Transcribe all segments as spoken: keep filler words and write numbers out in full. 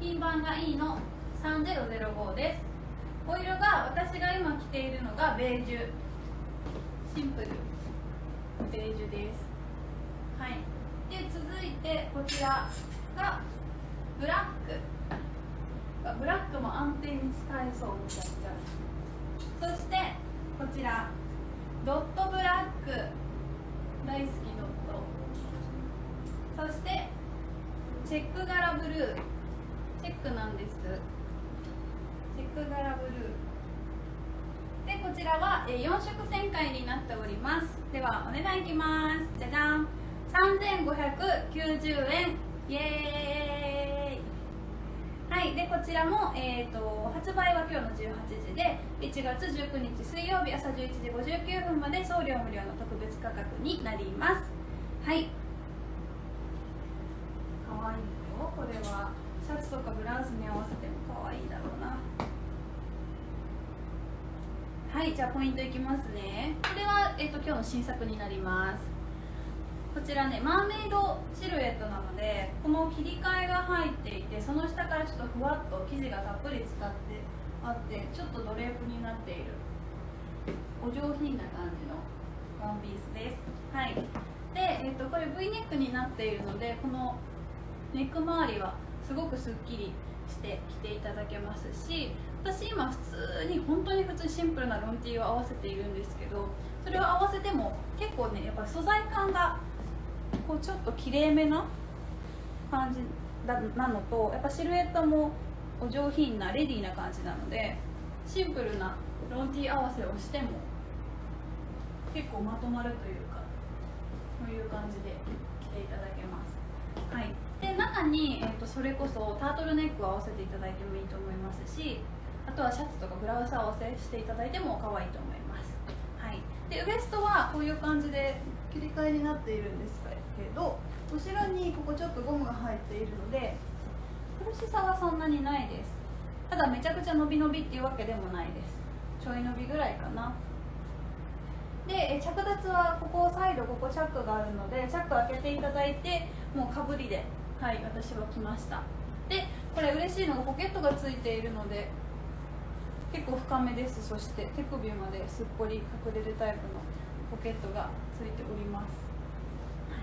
品番が イー のさんぜろぜろごです。お色が私が今着ているのがベージュ、シンプルベージュです。はい、で続いてこちらがブラック。ブラックも安定に使えそうみたいな。そしてこちらドットブラック、大好きドット。そしてチェック柄ブルー、チェックなんです。チェック柄ブルーで、こちらはよん色展開になっております。ではお値段いきます。じゃじゃん、さんぜんごひゃくきゅうじゅうえん、イエーイ。はい、でこちらも、えー、と発売は今日のじゅうはちじで、いちがつじゅうくにち水曜日朝じゅういちじごじゅうきゅうふんまで送料無料の特別価格になります。はい、かわいいよ。これはシャツとかブラウスに合わせてもかわいいだろうな。はい、じゃあポイントいきますね。これは、えー、と今日の新作になります。こちらね、マーメイドシルエットなので、この切り替えが入っていて、その下からちょっとふわっと生地がたっぷり使ってあって、ちょっとドレープになっているお上品な感じのワンピースです。はい、で、えー、とこれ ブイ ネックになっているので、このネック周りはすごくすっきりして着ていただけますし、私今普通に本当に普通にシンプルなロンティーを合わせているんですけど、それを合わせても結構ね、やっぱ素材感がこうちょっときれいめな感じなのと、やっぱシルエットもお上品なレディーな感じなので、シンプルなロンティー合わせをしても結構まとまるというか、こういう感じで着ていただけます。はい、で中に、えー、とそれこそタートルネックを合わせていただいてもいいと思いますし、あとはシャツとかブラウス合わせしていただいても可愛いと思います。はい、でウエストはこういう感じで切り替えになっているんですけど、後ろにここちょっとゴムが入っているので苦しさはそんなにないです。ただめちゃくちゃ伸び伸びっていうわけでもないです。ちょい伸びぐらいかな。で着脱はここサイド、ここチャックがあるのでチャック開けていただいて、もうかぶりで、はい、私は来ました。でこれ嬉しいのがポケットがついているので結構深めです。そして手首まですっぽり隠れるタイプのポケットがついております。はい、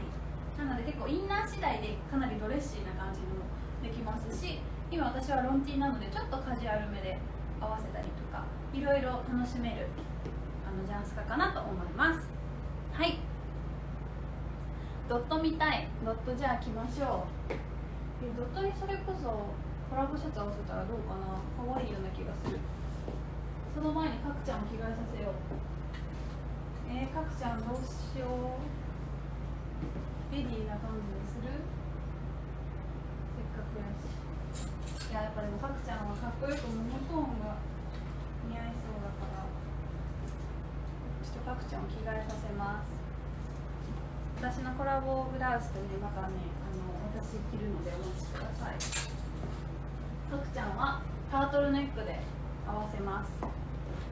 なので結構インナー次第でかなりドレッシーな感じにもできますし、今私はロンティーなのでちょっとカジュアルめで合わせたりとかいろいろ楽しめるあのジャンスカかなと思います。はい、ドット見たい。ドットじゃあ着ましょう。えドットにそれこそコラボシャツ合わせたらどうかな。可愛いような気がする。その前にかくちゃんを着替えさせよう。えー、かくちゃんどうしよう。レディーな感じにする。せっかくやし。いや、やっぱでもかくちゃんはかっこよくモノトーンが似合いそうだから、ちょっとかくちゃんを着替えさせます。私のコラボブラウスとね、またね、あの私着るのでお待ちください。かくちゃんはタートルネックで合わせます。なの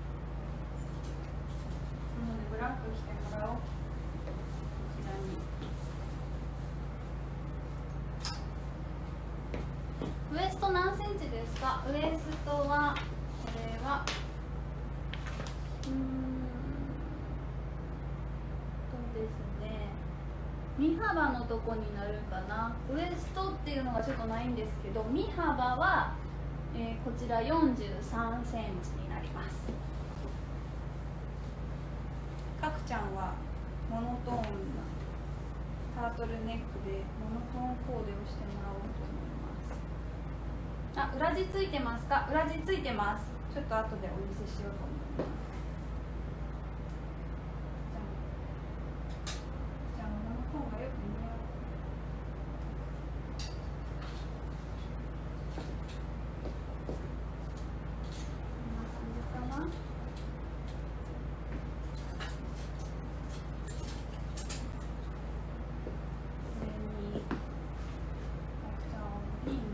でブラック着てもらおう。こちらにウエスト何センチですか？ウエストはこれはうーんそうですね、身幅のとこになるかな。ウエストっていうのがちょっとないんですけど、身幅は、えー、こちらよんじゅうさんセンチになります。かくちゃんはモノトーンなタートルネックでモノトーンコーデをしてもらおうと思います。あ、裏地ついてますか？裏地ついてます。ちょっと後でお見せしようと思います。じゃあモノトーンがよく似合う。こんな感じかな。これにかくちゃんをピン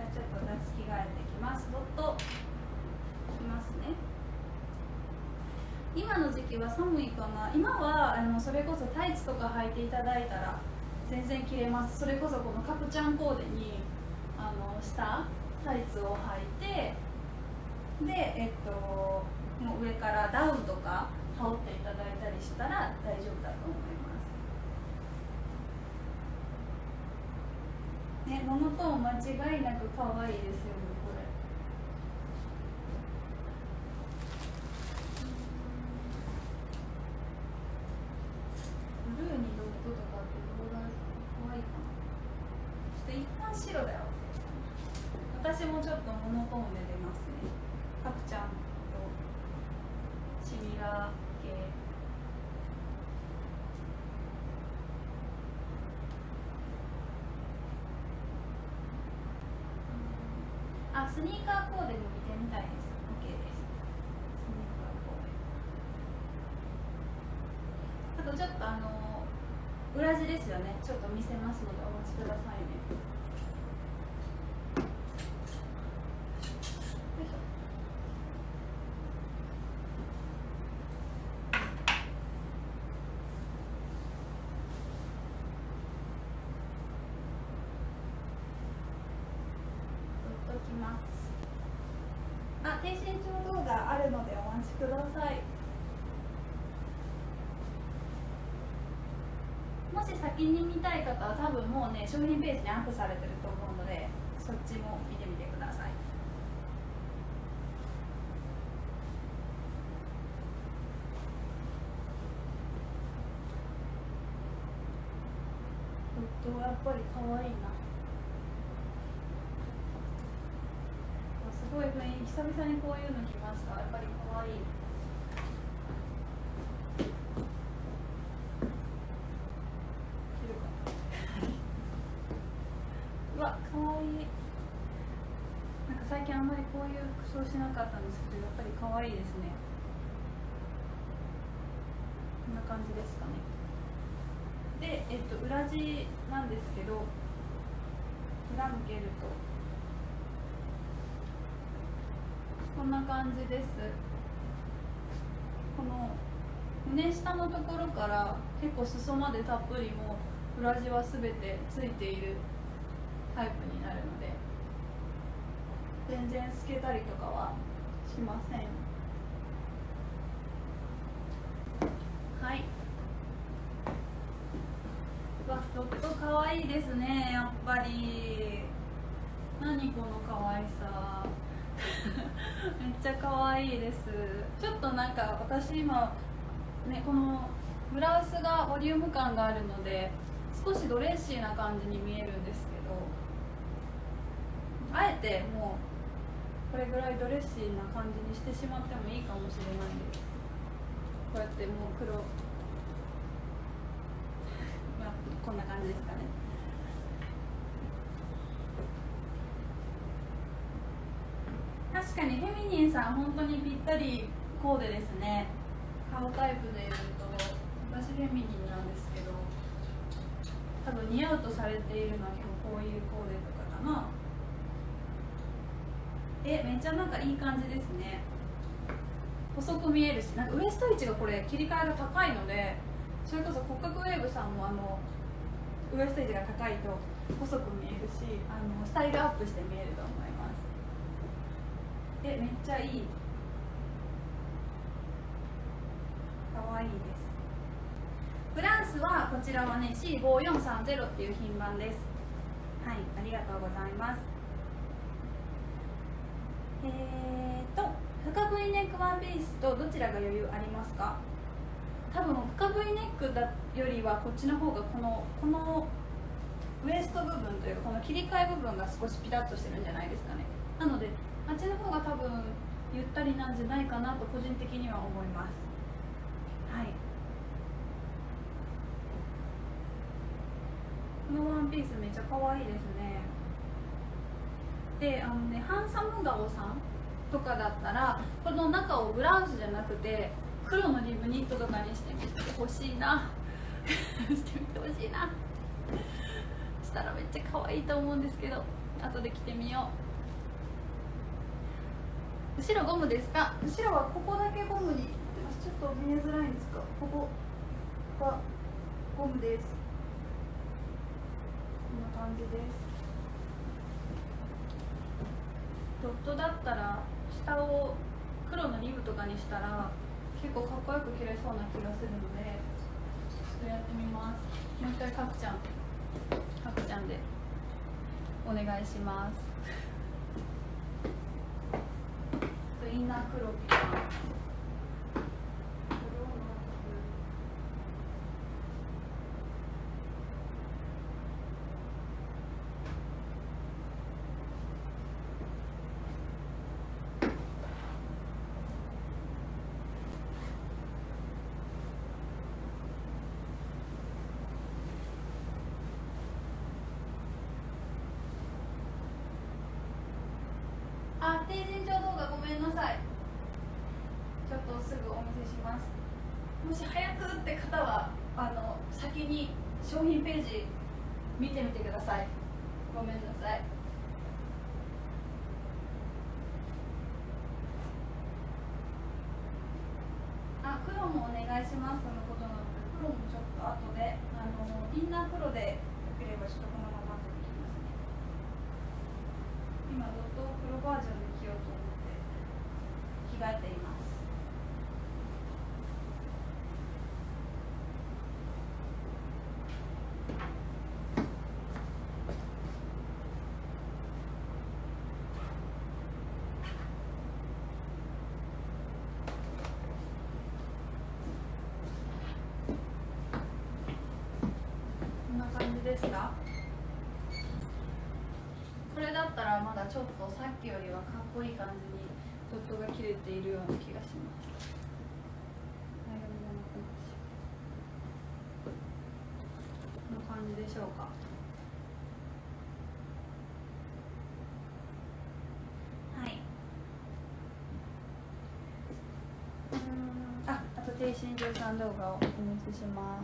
ちょっと私着替えてきます。ドッときますね。今の時期は寒いかな。今はあのそれこそタイツとか履いていただいたら全然着れます。それこそこのカプチャンコーデにあの下タイツを履いて、でえっともう上からダウンとか羽織っていただいたりしたら大丈夫だと思います。ね、モノトーン間違いなく可愛いですよね、これ。ブルーにドットとかってどうだろう、可愛いかな。ちょっと一旦白だよ。私もちょっとモノトーンで出ますね。カプちゃんとシミラー系。あ、スニーカーコーデも見てみたいです。 OK です。スニーカーコーデ、あとちょっとあの裏地ですよね、ちょっと見せますのでお待ちくださいね。よいしょ。ときます。あ、低身長動画あるのでお待ちください。もし先に見たい方は多分もうね商品ページにアップされてると思うので、そっちも見てみてください。ドットはやっぱり可愛いな。すごい雰囲気、久々にこういうの着ました。やっぱり可愛い。着るかうわ、可愛い。なんか最近あんまりこういう服装しなかったんですけど、やっぱり可愛いですね。こんな感じですかね。で、えっと裏地なんですけど、裏向けるとこんな感じです。この胸下のところから結構裾までたっぷりもう裏地は全てついているタイプになるので、全然透けたりとかはしません。はい。わ、ちょっと可愛いですね、やっぱり。何この可愛さ。めっちゃ可愛いです。ちょっとなんか私今ね、このブラウスがボリューム感があるので少しドレッシーな感じに見えるんですけど、あえてもうこれぐらいドレッシーな感じにしてしまってもいいかもしれないです。こうやってもう黒まあこんな感じですかね。確かにフェミニンさん本当にぴったりコーデですね。顔タイプでいうと私フェミニンなんですけど、多分似合うとされているのは結構こういうコーデとかかな。え、めっちゃなんかいい感じですね。細く見えるし、なんかウエスト位置がこれ切り替えが高いので、それこそ骨格ウェーブさんもあのウエスト位置が高いと細く見えるし、あのスタイルアップして見えると思います。え、めっちゃいい。かわいいです。フランスはこちらはね シーごーよんさんゼロ っていう品番です。はい、ありがとうございます。えーと深 V ネックワンピースとどちらが余裕ありますか？多分深 V ネックだよりはこっちの方がこのこのウエスト部分というかこの切り替え部分が少しピタッとしてるんじゃないですかね。なのであっちの方が多分ゆったりなんじゃないかなと個人的には思います。はい。このワンピースめっちゃ可愛いですね。で、あのね、ハンサム顔さんとかだったらこの中をブラウスじゃなくて黒のリブニットとかにしてみてほしいなしてみてほしいなしたらめっちゃ可愛いと思うんですけど、 後で着てみよう。後ろゴムですか？後ろはここだけゴムにちょっと見えづらいんですか？ここがゴムです。こんな感じです。ドットだったら下を黒のリブとかにしたら結構かっこよく着れそうな気がするので、ちょっとやってみます。もう一回かくちゃんかくちゃんでお願いします。インナー黒着ます。あ、低身長動画ごめんなさい。ちょっとすぐお見せします。もし早くって方はあの先に商品ページ見てみてください。ごめんなさい。あ、黒もお願いしますとのことなので、黒もちょっと後であのインナー黒でよければちょっとこのままできますね。今ドットを黒バージョンで着ようと思って着替えています。こんな感じですか？これだったらまだちょっとさっきよりはかっこいい感じにドットが切れているような気がします。こんな感じでしょうか。はい。うーん、あ、あと低身長さん動画をお見せします。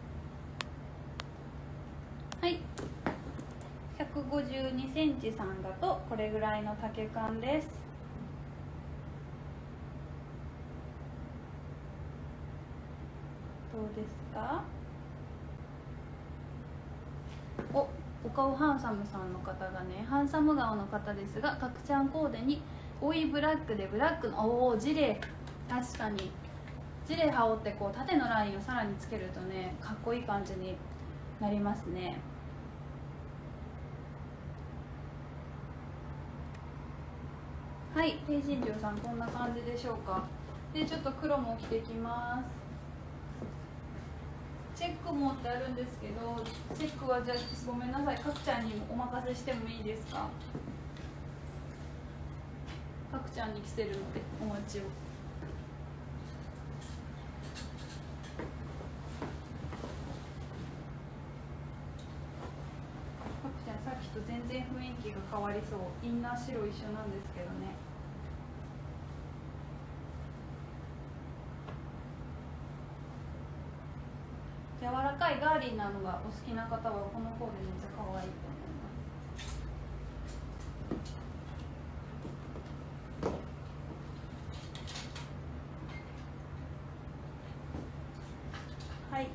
はい。ひゃくごじゅうにセンチさんだとこれぐらいの丈感です。どうですか？お、お顔ハンサムさんの方がね、ハンサム顔の方ですが、かくちゃんコーデに追いブラックでブラックのおおジレ、確かにジレ羽織ってこう縦のラインをさらにつけるとね、かっこいい感じになりますね。はい、低身長さんこんな感じでしょうか。で、ちょっと黒も着てきます。チェックもってあるんですけど、チェックはじゃあごめんなさい、かくちゃんにお任せしてもいいですか？かくちゃんに着せるのでお待ちを。かくちゃんさっきと全然雰囲気が変わりそう。インナー白一緒なんですけどね。柔らかいガーリーなのがお好きな方はこのコーデめっちゃ可愛いと思います。はい、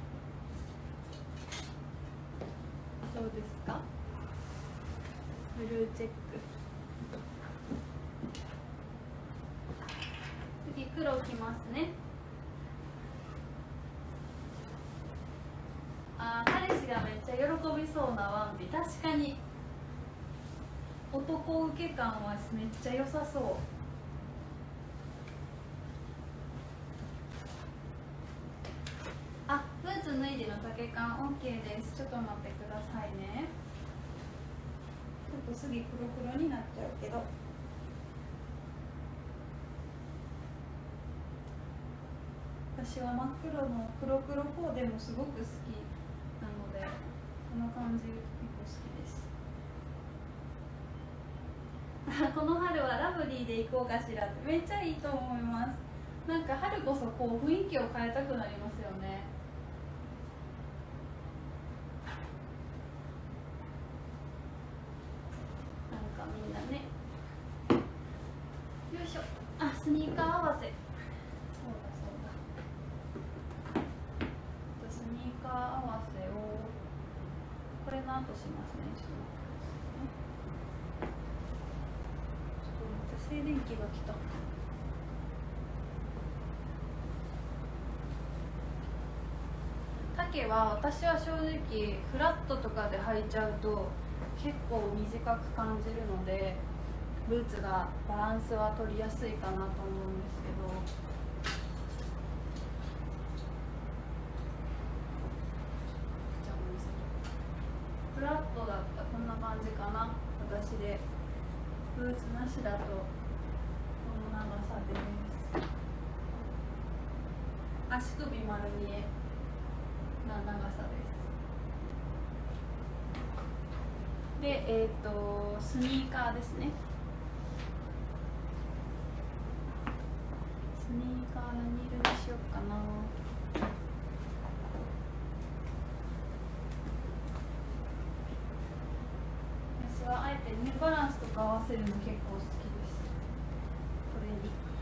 どうですか？ブルーチェック。次黒きますね。あ、彼氏がめっちゃ喜びそうなワンピ、確かに男受け感はめっちゃ良さそう。あ、ブーツ脱いでの丈感 OK です。ちょっと待ってくださいね。ちょっと次黒黒になっちゃうけど、私は真っ黒の黒黒コーデもすごく好きなので、この感じ結構好きです。この春はラブリーで行こうかしらって、めっちゃいいと思います。なんか春こそこう雰囲気を変えたくなりますよね。 スニーカー合わせ、そうだそうだ、スニーカー合わせをこれなんとしますね。ちょっと待って、静電気が来た。丈は私は正直フラットとかで履いちゃうと結構短く感じるので、ブーツがバランスは取りやすいかなと思うんですけど、フラットだったらこんな感じかな。私でブーツなしだとこの長さです。足首丸見えな長さです。で、えっとスニーカーですね。スニーカー何色にしようかな。私はあえてニューバランスとか合わせるの結構好きです。これに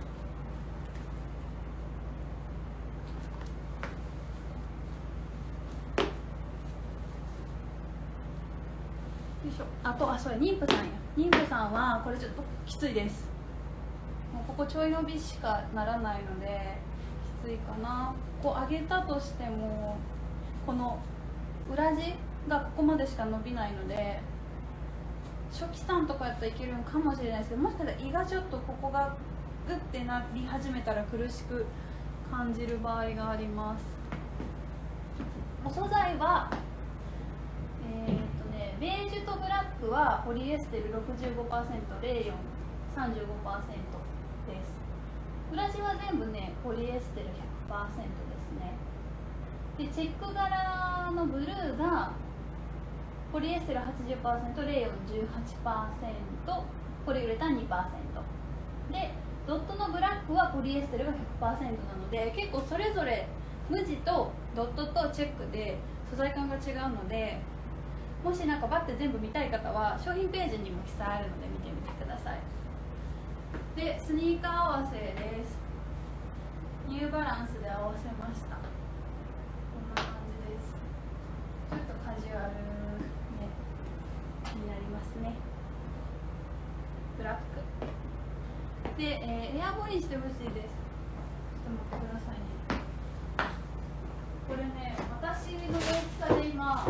よいしょ。あと、あ、そうや、妊婦さんや。妊婦さんはこれちょっときついです。もうここちょい伸びしかならないのできついかな。こう上げたとしてもこの裏地がここまでしか伸びないので、初期さんとかやったらいけるのかもしれないですけど、もしかしたら胃がちょっとここがグッてなり始めたら苦しく感じる場合があります。お素材はえー、っとねベージュとブラックはポリエステル ろくじゅうごパーセント、レーヨン さんじゅうごパーセント です。裏地は全部ねポリエステル ひゃくパーセント ですね。でチェック柄のブルーがポリエステル はちじゅっパーセント、レーヨン じゅうはちパーセント、ポリウレタン にパーセント で、ドットのブラックはポリエステルが ひゃくパーセント なので、結構それぞれ無地とドットとチェックで素材感が違うので、もしなんかバッて全部見たい方は商品ページにも記載あるので見てみてください。で、スニーカー合わせです。ニューバランスで合わせました。こんな感じです。ちょっとカジュアルねになりますね。ブラックで、えー、エアボにしてほしいです。ちょっと待ってくださいね。これね、私の大きさで今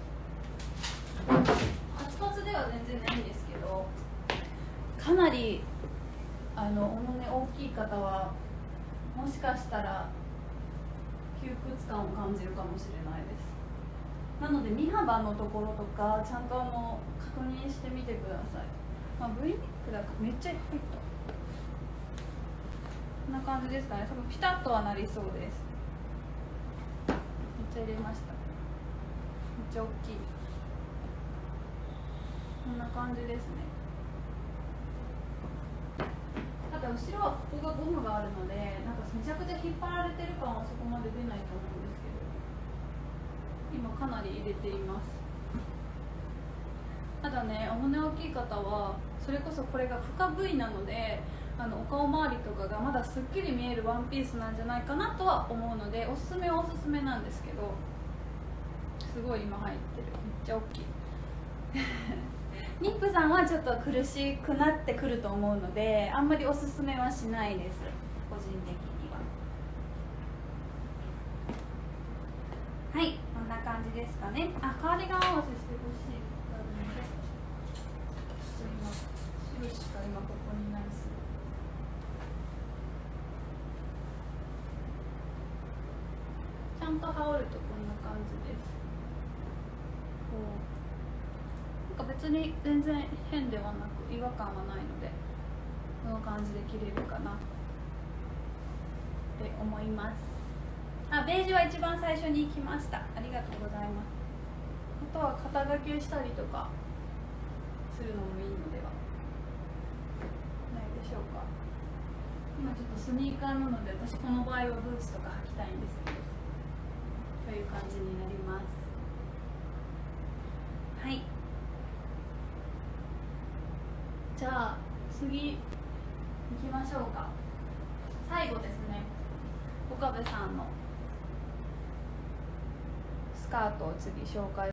パツパツでは全然ないんですけど、かなりあのお胸大きい方はもしかしたら窮屈感を感じるかもしれないです。なので身幅のところとかちゃんとあの確認してみてください。まあ、V ネックだからめっちゃ入った。こんな感じですかね。多分ピタッとはなりそうです。めっちゃ入れました。めっちゃ大きい。こんな感じですね。ただ後ろはここがゴムがあるので、なんかめちゃくちゃ引っ張られてる感はそこまで出ないと思うんですけど、今かなり入れています。ただね、お胸大きい方はそれこそこれが深 V なので、あのお顔周りとかがまだすっきり見えるワンピースなんじゃないかなとは思うので、おすすめはおすすめなんですけど、すごい今入ってる。めっちゃ大きい妊婦さんはちょっと苦しくなってくると思うので、あんまりおすすめはしないです、個人的には。はい、こんな感じですかね。あ、カーディガン合わせしてほしいので、ちょっと今白しか今ここにないです。ちゃんと羽織るとこんな感じです。こうなんか別に全然変ではなく違和感はないので、この感じで着れるかなって思います。あ、ベージュは一番最初に着ました。ありがとうございます。あとは肩掛けしたりとかするのもいいのではないでしょうか。今ちょっとスニーカーなので、私この場合はブーツとか履きたいんですけど、という感じになります。はい、じゃあ次行きましょうか。 岡部さんのスカートを次紹介